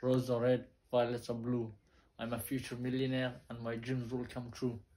Roses are red, violets are blue. I'm a future millionaire and my dreams will come true.